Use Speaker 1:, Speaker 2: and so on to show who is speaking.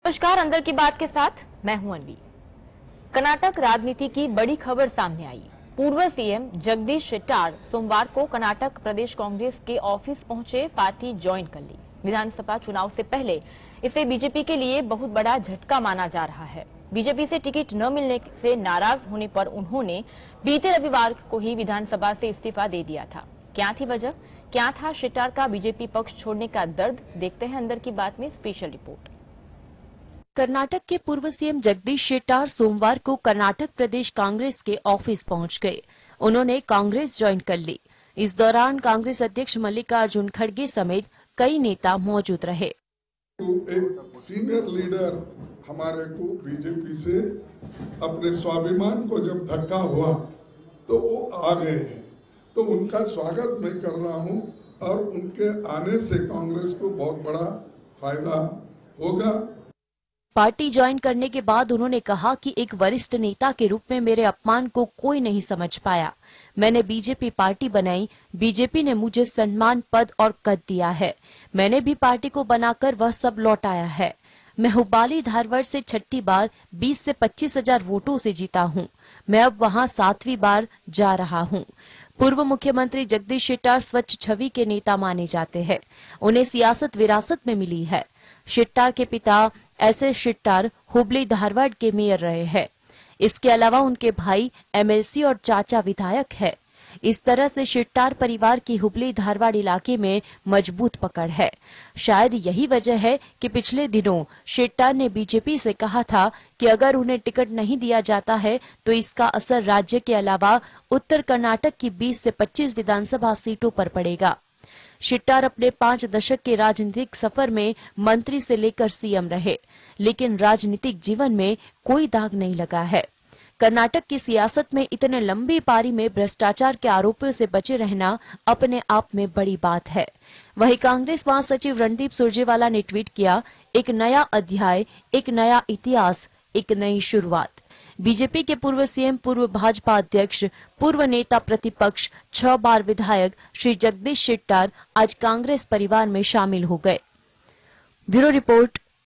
Speaker 1: नमस्कार, अंदर की बात के साथ मैं हूं अनवी। कर्नाटक राजनीति की बड़ी खबर सामने आई। पूर्व सीएम जगदीश शेट्टार सोमवार को कर्नाटक प्रदेश कांग्रेस के ऑफिस पहुंचे, पार्टी ज्वाइन कर ली। विधानसभा चुनाव से पहले इसे बीजेपी के लिए बहुत बड़ा झटका माना जा रहा है। बीजेपी से टिकट न मिलने से नाराज होने पर उन्होंने बीते रविवार को ही विधानसभा से इस्तीफा दे दिया था। क्या थी वजह, क्या था शेट्टार का बीजेपी पक्ष छोड़ने का दर्द? देखते हैं अंदर की बात में स्पेशल रिपोर्ट।
Speaker 2: कर्नाटक के पूर्व सीएम जगदीश शेट्टार सोमवार को कर्नाटक प्रदेश कांग्रेस के ऑफिस पहुंच गए। उन्होंने कांग्रेस ज्वाइन कर ली। इस दौरान कांग्रेस अध्यक्ष मल्लिकार्जुन खड़गे समेत कई नेता मौजूद रहे।
Speaker 3: एक सीनियर लीडर हमारे को बीजेपी से अपने स्वाभिमान को जब धक्का हुआ तो वो आ गए हैं, तो उनका स्वागत मैं कर रहा हूं और उनके आने से कांग्रेस को बहुत बड़ा फायदा होगा।
Speaker 2: पार्टी ज्वाइन करने के बाद उन्होंने कहा कि एक वरिष्ठ नेता के रूप में मेरे अपमान को कोई नहीं समझ पाया। मैंने बीजेपी पार्टी बनाई, बीजेपी ने मुझे सम्मान, पद और कद दिया है। मैंने भी पार्टी को बनाकर वह सब लौटाया है। मैं हुब्बाली धारवाड़ से छठी बार 20 से 25 हजार वोटों से जीता हूँ। मैं अब वहाँ 7वीं बार जा रहा हूँ। पूर्व मुख्यमंत्री जगदीश शेट्टार स्वच्छ छवि के नेता माने जाते हैं। उन्हें सियासत विरासत में मिली है। शेट्टार के पिता एस.एस. शेट्टार हुबली धारवाड़ के मेयर रहे हैं। इसके अलावा उनके भाई एमएलसी और चाचा विधायक है। इस तरह से शेट्टार परिवार की हुबली धारवाड़ इलाके में मजबूत पकड़ है। शायद यही वजह है कि पिछले दिनों शेट्टार ने बीजेपी से कहा था कि अगर उन्हें टिकट नहीं दिया जाता है तो इसका असर राज्य के अलावा उत्तर कर्नाटक की 20 से 25 विधानसभा सीटों पर पड़ेगा। शेट्टार अपने 5 दशक के राजनीतिक सफर में मंत्री से लेकर सीएम रहे, लेकिन राजनीतिक जीवन में कोई दाग नहीं लगा है। कर्नाटक की सियासत में इतने लंबी पारी में भ्रष्टाचार के आरोपों से बचे रहना अपने आप में बड़ी बात है। वहीं कांग्रेस महासचिव रणदीप सुरजेवाला ने ट्वीट किया, एक नया अध्याय, एक नया इतिहास, एक नई शुरुआत। बीजेपी के पूर्व सीएम, पूर्व भाजपा अध्यक्ष, पूर्व नेता प्रतिपक्ष, 6 बार विधायक श्री जगदीश शेट्टार आज कांग्रेस परिवार में शामिल हो गए। Bureau report,